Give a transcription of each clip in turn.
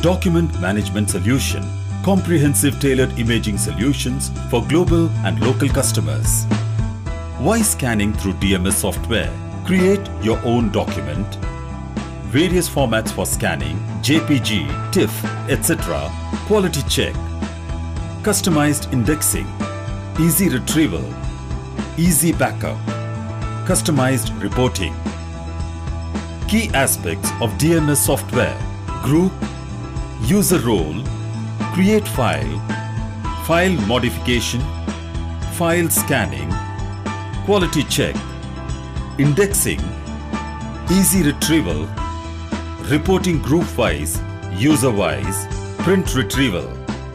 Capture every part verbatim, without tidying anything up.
Document Management Solution. Comprehensive tailored imaging solutions for global and local customers. Why scanning through D M S software? Create your own document. Various formats for scanning, J P G, TIFF, et cetera. Quality check. Customized indexing. Easy retrieval. Easy backup. Customized reporting. Key aspects of D M S software: group, user role, create file, file modification, file scanning, quality check, indexing, easy retrieval, reporting group-wise, user-wise, print retrieval.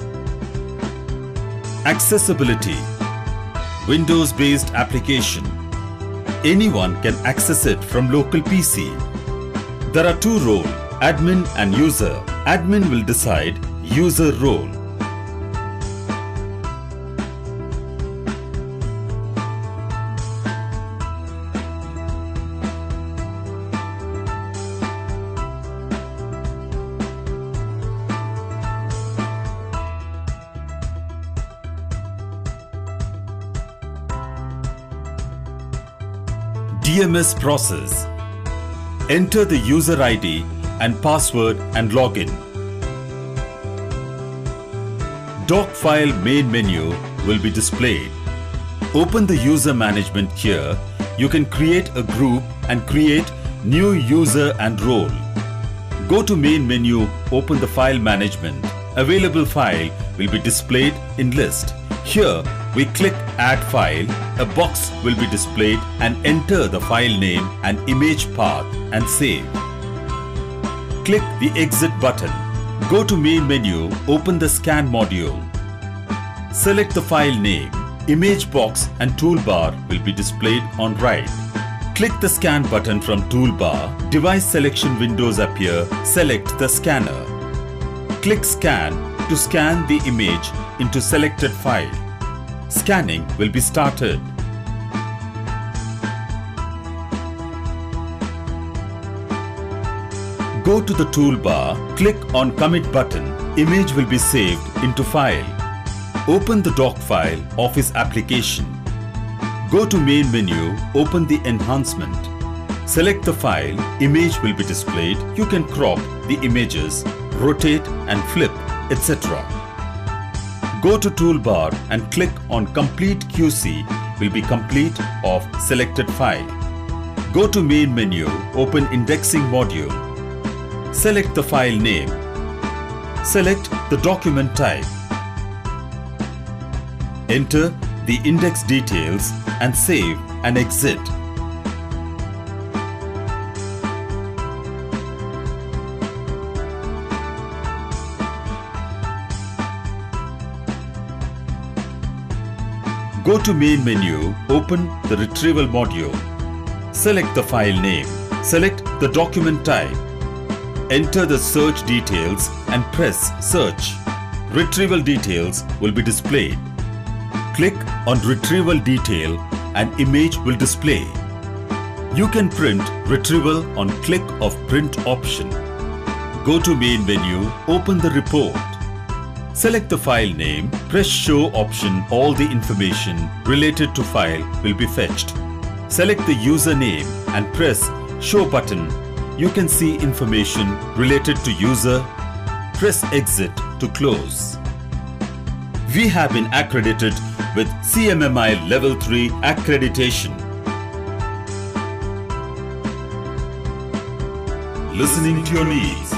Accessibility. Windows-based application. Anyone can access it from local P C. There are two roles, admin and user. Admin will decide user role. D M S process. Enter the user I D and password and login. Doc file main menu will be displayed. Open the user management here. You can create a group and create new user and role. Go to main menu, open the file management. Available file will be displayed in list. Here we click add file. A box will be displayed and enter the file name and image path and save. Click the exit button. Go to main menu, open the scan module. Select the file name. Image box and toolbar will be displayed on right. Click the scan button from toolbar. Device selection windows appear. Select the scanner. Click scan to scan the image into selected file. Scanning will be started. Go to the toolbar, click on commit button. Image will be saved into file. Open the doc file Office application. Go to main menu, open the enhancement. Select the file, image will be displayed. You can crop the images, rotate and flip, et cetera. Go to toolbar and click on complete Q C will be complete of selected file. Go to main menu, open indexing module. Select the file name. Select the document type. Enter the index details and save and exit. Go to main menu, open the retrieval module. Select the file name. Select the document type. Enter the search details and press search. Retrieval details will be displayed. Click on retrieval detail and image will display. You can print retrieval on click of print option. Go to main menu, open the report. Select the file name, press show option. All the information related to file will be fetched. Select the username and press show button. You can see information related to user. Press exit to close. We have been accredited with C M M I Level three accreditation. Listening to your needs.